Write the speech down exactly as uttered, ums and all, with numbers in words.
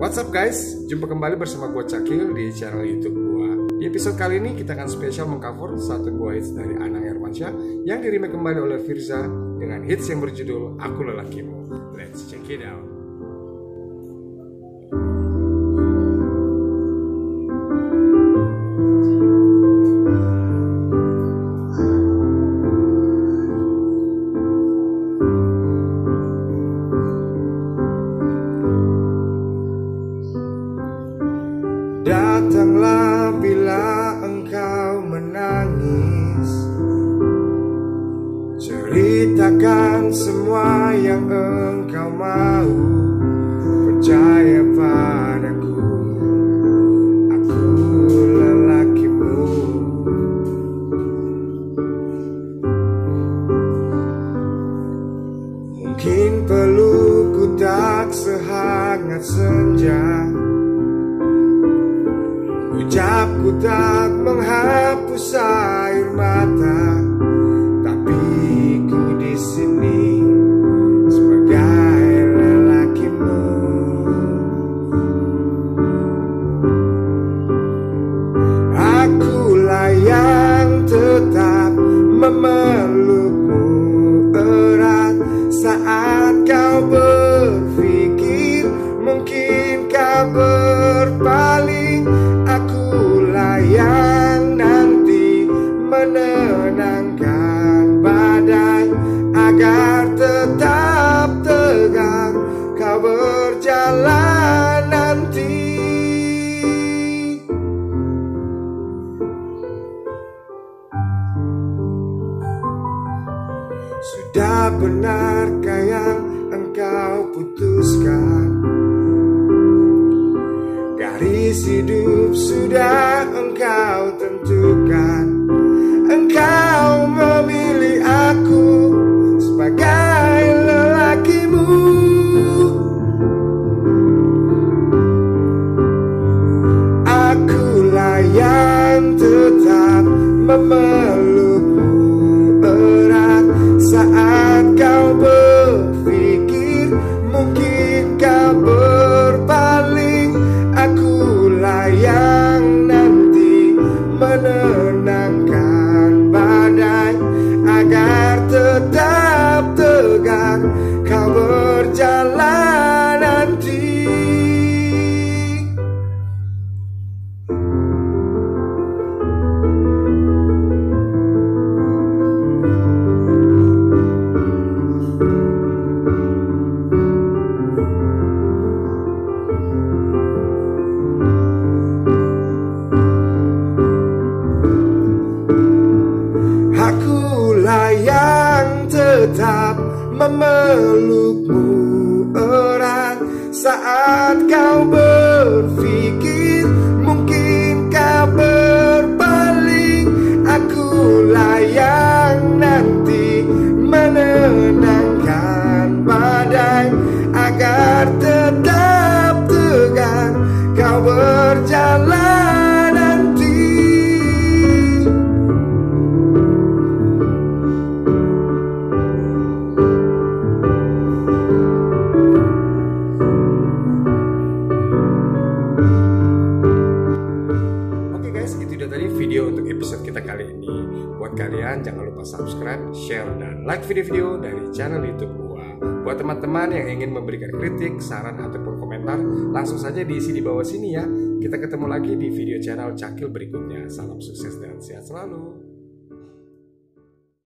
What's up guys, jumpa kembali bersama gue Cakil di channel YouTube gue. Di episode kali ini kita akan spesial mengcover satu buah hits dari Anang Hermansyah yang di-remake kembali oleh Firza dengan hits yang berjudul Aku Lelakimu. Let's check it out. Datanglah bila engkau menangis, ceritakan semua yang engkau mau. Percaya padaku, aku lelakimu. Mungkin pelukku tak sehangat senja, ucapku tak menghapus air mata, tapi ku di sini sebagai lelakimu. Akulah yang tetap memelukmu erat saat kau berpikir mungkin kau berpaling. Akulah yang nanti menenangkan badai agar tetap tegar kau berjalan nanti. Sudah benarkah yang engkau putuskan? Garis hidup sudah engkau tentukan. Engkau memilih aku sebagai lelakimu. Akulah yang tetap memelukmu erat saat kau berpikir mungkin kau berpaling. Akulah yang nanti menenangkan badai agar tetap tegar kau berjalan nanti. Akulah yang tetap memelukmu erat saat kau berpikir mungkin kau berpaling. Akulah yang nanti menenangkan badai agar tetap tegar kau berjalan nanti. Itu dia tadi video untuk episode kita kali ini. Buat kalian jangan lupa subscribe, share, dan like video-video dari channel YouTube gua. Buat teman-teman yang ingin memberikan kritik, saran, ataupun komentar, langsung saja diisi di bawah sini ya. Kita ketemu lagi di video channel Cakil berikutnya. Salam sukses dan sehat selalu.